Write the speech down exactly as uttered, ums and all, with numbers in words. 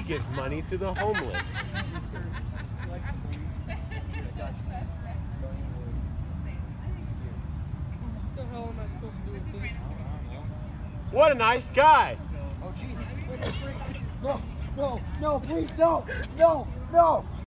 gives money to the homeless. What the hell am I supposed to do with this? What a nice guy. Oh, jeez. No, no, no, please, no, no, no.